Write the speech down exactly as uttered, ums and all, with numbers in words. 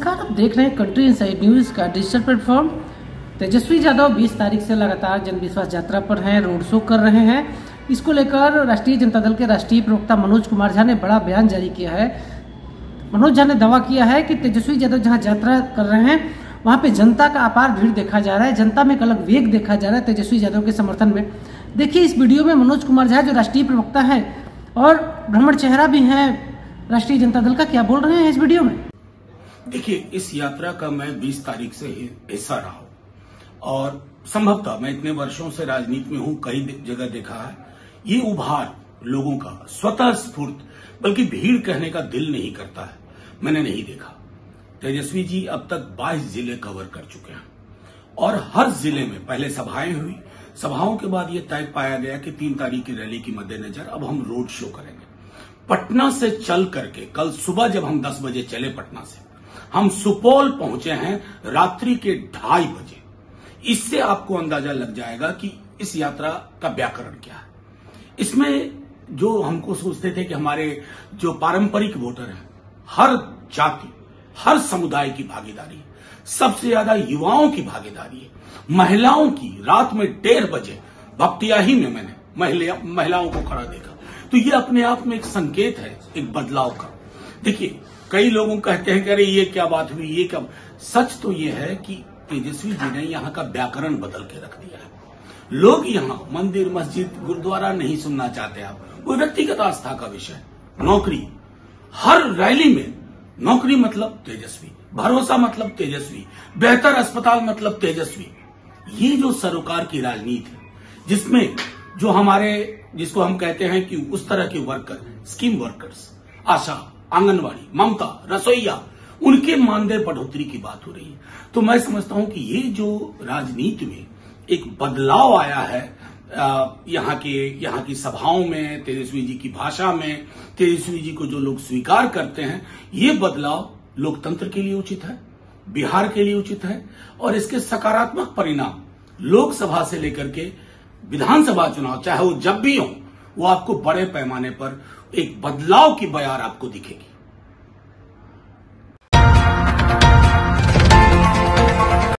नमस्कार, आप देख रहे हैं कंट्री इनसाइड न्यूज का डिजिटल प्लेटफॉर्म। तेजस्वी यादव बीस तारीख से लगातार जनविश्वास यात्रा पर हैं, रोड शो कर रहे हैं। इसको लेकर राष्ट्रीय जनता दल के राष्ट्रीय प्रवक्ता मनोज कुमार झा ने बड़ा बयान जारी किया है। मनोज झा ने दावा किया है कि तेजस्वी यादव जहां यात्रा कर रहे हैं वहां पे जनता का अपार भीड़ देखा जा रहा है, जनता में एक अलग वेग देखा जा रहा है तेजस्वी यादव के समर्थन में। देखिए इस वीडियो में मनोज कुमार झा जो राष्ट्रीय प्रवक्ता है और भ्रमण चेहरा भी है राष्ट्रीय जनता दल का, क्या बोल रहे हैं इस वीडियो में। देखिए, इस यात्रा का मैं बीस तारीख से हिस्सा रहा हूं और संभवतः मैं इतने वर्षों से राजनीति में हूं, कई जगह देखा है ये उभार लोगों का स्वतः स्फूर्त, बल्कि भीड़ कहने का दिल नहीं करता है, मैंने नहीं देखा। तेजस्वी जी अब तक बाईस जिले कवर कर चुके हैं और हर जिले में पहले सभाएं हुई, सभाओं के बाद ये तय पाया गया कि तीन तारीख की रैली की मद्देनजर अब हम रोड शो करेंगे। पटना से चल करके कल सुबह जब हम दस बजे चले पटना से, हम सुपौल पहुंचे हैं रात्रि के ढाई बजे। इससे आपको अंदाजा लग जाएगा कि इस यात्रा का व्याकरण क्या है। इसमें जो हमको सोचते थे कि हमारे जो पारंपरिक वोटर हैं, हर जाति हर समुदाय की भागीदारी है, सबसे ज्यादा युवाओं की भागीदारी है, महिलाओं की। रात में डेढ़ बजे भपटियाही में मैंने महिला, महिलाओं को खड़ा देखा, तो ये अपने आप में एक संकेत है एक बदलाव का। देखिए, कई लोगों कहते हैं कि अरे ये क्या बात हुई, ये क्या। सच तो ये है कि तेजस्वी जी ने यहाँ का व्याकरण बदल के रख दिया है। लोग यहाँ मंदिर मस्जिद गुरुद्वारा नहीं सुनना चाहते। आप वो व्यक्तिगत आस्था का विषय, नौकरी, हर रैली में नौकरी मतलब तेजस्वी, भरोसा मतलब तेजस्वी, बेहतर अस्पताल मतलब तेजस्वी। ये जो सरोकार की राजनीति है, जिसमें जो हमारे जिसको हम कहते हैं कि उस तरह के worker, scheme workers, ASHA, anganwadi, Mamata, रसोईया, उनके मानदेय बढ़ोतरी की बात हो रही है। तो मैं समझता हूं कि ये जो राजनीति में एक बदलाव आया है, यहाँ के यहाँ की सभाओं में, तेजस्वी जी की भाषा में, तेजस्वी जी को जो लोग स्वीकार करते हैं, ये बदलाव लोकतंत्र के लिए उचित है, बिहार के लिए उचित है और इसके सकारात्मक परिणाम लोकसभा से लेकर के विधानसभा चुनाव, चाहे वो जब भी हो, वो आपको बड़े पैमाने पर एक बदलाव की बयार आपको दिखेगी।